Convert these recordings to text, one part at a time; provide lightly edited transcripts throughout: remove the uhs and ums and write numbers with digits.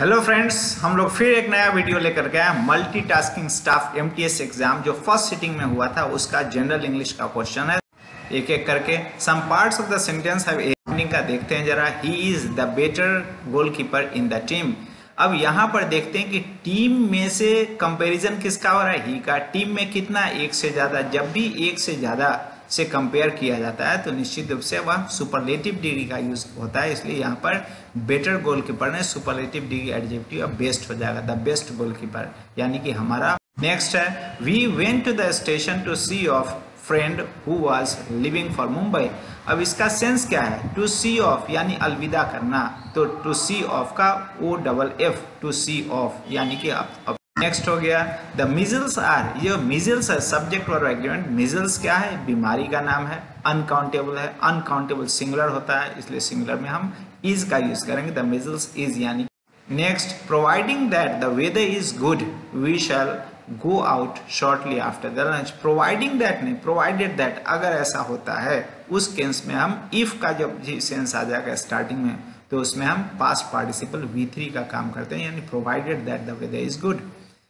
Hello friends, हम लोग फिर एक नया वीडियो लेकर के आए। मल्टीटास्किंग स्टाफ एमटीएस एग्जाम जो फर्स्ट सिटिंग में हुआ था उसका जनरल इंग्लिश का क्वेश्चन है। एक एक करके some parts of the sentence have meaning का देखते हैं जरा। He is the better goalkeeper in the team. अब यहाँ पर देखते हैं कि टीम में से कंपैरिजन किसका हो रहा है, ही का। टीम में कितना, एक से ज्यादा। जब भी एक से ज्यादा से कंपेयर किया जाता है तो निश्चित रूप से वह सुपरलेटिव डिग्री का यूज होता है, इसलिए यहाँ पर बेटर गोलकीपर ने सुपरलेटिव डिग्री एडजेक्टिव अब बेस्ट हो जाएगा, द बेस्ट गोलकीपर, यानी कि हमारा। नेक्स्ट है we went to the station to see off friend who was living for Mumbai. अब इसका सेंस क्या है, टू सी ऑफ यानी अलविदा करना, तो टू सी ऑफ का OFF, टू सी ऑफ यानी कि अब नेक्स्ट हो गया द मिजल्स आर। ये मिजल्स है सब्जेक्ट और एग्रीमेंट। मिजल्स क्या है, बीमारी का नाम है, अनकाउंटेबल है। अनकाउंटेबल सिंगुलर होता है, इसलिए सिंगुलर में हम इज का यूज करेंगे, द मिजल्स इज यानी। Next providing that the weather is good we shall go out shortly after the lunch. Providing that नहीं, प्रोवाइडेड दैट। अगर ऐसा होता है उस केस में हम इफ का जब सेंस आ जाएगा स्टार्टिंग में तो उसमें हम पास्ट पार्टिसिपल V3 का काम करते हैं, यानी provided that the weather is good.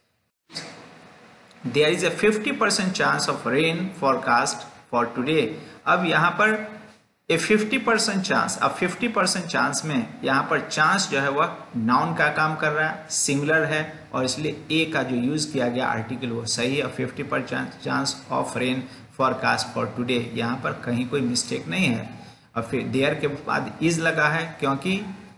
There is a 50% chance of rain forecast for today। अब यहाँ पर a 50% चांस, अब 50% चांस में यहाँ पर चांस जो है वह नाउन का काम कर रहा है, सिंगुलर है, और इसलिए ए का जो यूज किया गया आर्टिकल वो सही है। 50% chance of rain forecast for today, यहाँ पर कहीं कोई मिस्टेक नहीं है। और फिर देयर के बाद इज लगा है क्योंकि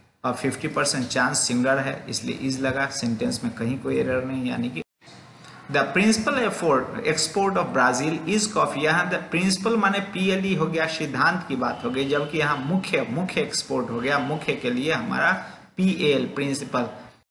50% चांस सिंगुलर है, इसलिए इज लगा। सेंटेंस में कहीं कोई एरर नहीं, यानी कि the principal export of Brazil is coffee. यहाँ द प्रिंसिपल माने PLE हो गया, सिद्धांत की बात हो गई, जबकि यहाँ मुख्य एक्सपोर्ट हो गया। मुख्य के लिए हमारा PAL principle.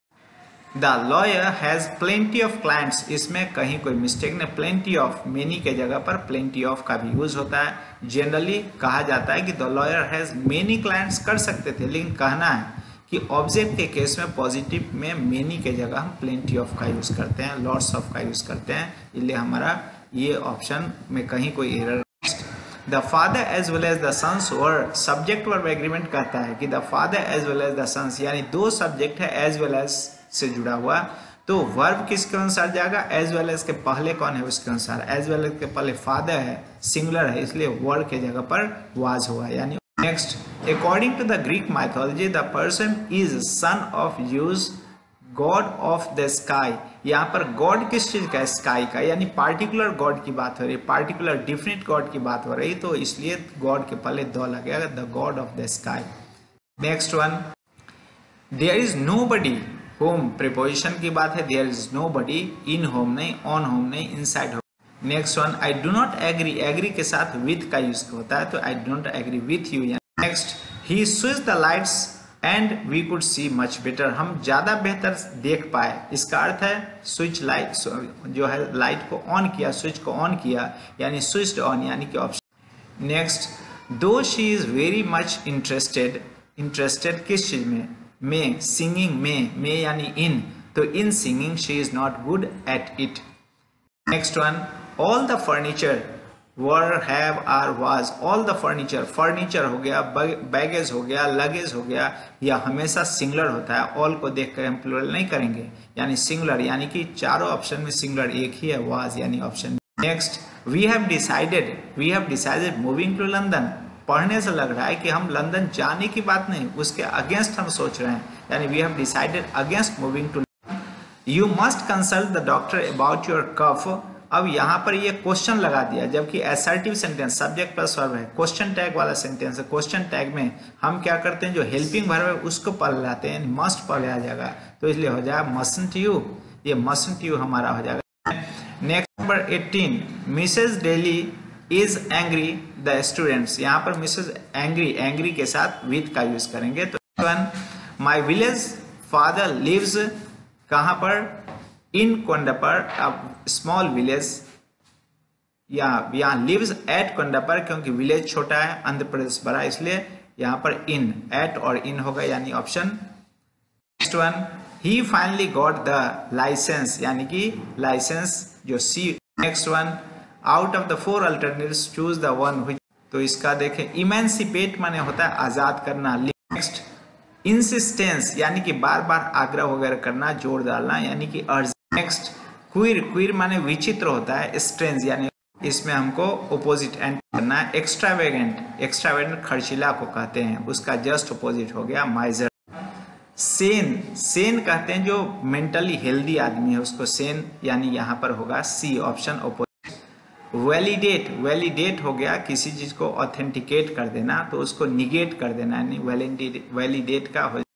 The lawyer has plenty of clients, इसमें कहीं कोई मिस्टेक नहीं। प्लेंटी ऑफ मेनी के जगह पर प्लेंटी ऑफ का भी यूज होता है। जनरली कहा जाता है कि the lawyer has many clients कर सकते थे, लेकिन कहना है कि ऑब्जेक्ट के केस में पॉजिटिव में मेनी के जगह हम प्लेंटी ऑफ का यूज करते हैं, लॉट्स ऑफ का यूज करते हैं, इसलिए हमारा ये ऑप्शन में कहीं कोई error. The father as well as the sons were, subject verb agreement कहता है कि the father as well as the sons, यानी दो सब्जेक्ट है एज वेल एज से जुड़ा हुआ, तो वर्ब किसके अनुसार जाएगा, एज वेल एज के पहले कौन है उसके अनुसार। एज वेल एज के पहले फादर है, सिंगुलर है, इसलिए वर्ब के जगह पर वाज होगा, यानी। Next according to the Greek mythology the person is son of Zeus, god of the sky। यहाँ पर गॉड किस चीज का, स्काई का, यानी पार्टिकुलर गॉड की बात हो रही है, पार्टिकुलर डिफरेंट गॉड की बात हो रही, तो इसलिए गॉड के पहले द लगेगा, the god of the sky. Next one there is nobody home, preposition की बात है, there is nobody, in home नहीं, ऑन होम नहीं, inside home. Next one I do not agree, agree के साथ विथ का यूज होता है, तो I do not agree with you. Next he switch the lights and we could see much better, हम ज्यादा बेहतर देख पाए। इसका अर्थ है स्विच लाइट, जो है लाइट को ऑन किया, स्विच को ऑन किया, यानी स्विच्ड ऑन, यानी कि ऑप्शन। नेक्स्ट दो she is very much interested, interested किस चीज में सिंगिंग में यानी इन, तो in singing she is not good at it. Next one all the furniture were have are was, all the furniture, furniture हो गया, baggage हो गया, लगेज हो गया, यह हमेशा सिंगुलर होता है। ऑल को देखकर हम प्लूरल नहीं करेंगे, यानी सिंगुलर, यानी कि चारों ऑप्शन में सिंगुलर एक ही है, वाज यानी option. Next we have decided moving to London, पढ़ने से लग रहा है कि हम लंदन जाने की बात नहीं, उसके अगेंस्ट हम सोच रहे हैं, यानी we have decided against moving to. You must consult the doctor about your cough. अब यहाँ पर ये क्वेश्चन लगा दिया, जबकि assertive sentence subject plus verb है, क्वेश्चन टैग वाला सेंटेंस है। क्वेश्चन टैग में हम क्या करते हैं, जो हेल्पिंग वर्ब है उसको पढ़ लाते हैं, मस्ट पढ़ आ जाएगा, तो इसलिए हो जाएगा मस्टंट यू, ये मस्टंट यू हमारा हो जाएगा। Next number 18 Mrs Daly is angry the students, यहाँ पर मिसेज एंग्री के साथ विथ का यूज करेंगे, तो माई विलेज फादर लिव्स कहाँ पर, इन कोंडापर, अब स्मॉल विलेज, यहाँ लिव्स एट कोंडापर, क्योंकि विलेज छोटा है, आंध्र प्रदेश बड़ा, इसलिए यहाँ पर इन, एट और इन होगा, यानी option. Next one he finally got the licence, यानी कि लाइसेंस जो C. Next one out of the 4 alternatives choose the one which, तो इसका देखें इमेंसिपेट माने होता है आजाद करना। नेक्स्ट इंसिस्टेंस यानी कि बार बार आग्रह वगैरह करना, जोर डालना, यानी कि अर्ज। नेक्स्ट क्वीर, क्वीर माने विचित्र होता है। स्ट्रेंज यानी इसमें हमको ओपोजिट एंड करना है। एक्स्ट्रावेगेंट, एक्स्ट्रावेगेंट खर्चीला को कहते हैं, उसका जस्ट ओपोजिट हो गया माइजर। सेन, सेन कहते हैं जो मेंटली हेल्दी आदमी है उसको सेन, यानी यहाँ पर होगा C option opposite. Validate, validate हो गया किसी चीज को ऑथेंटिकेट कर देना, तो उसको निगेट कर देना, यानी वैलिडेट का हो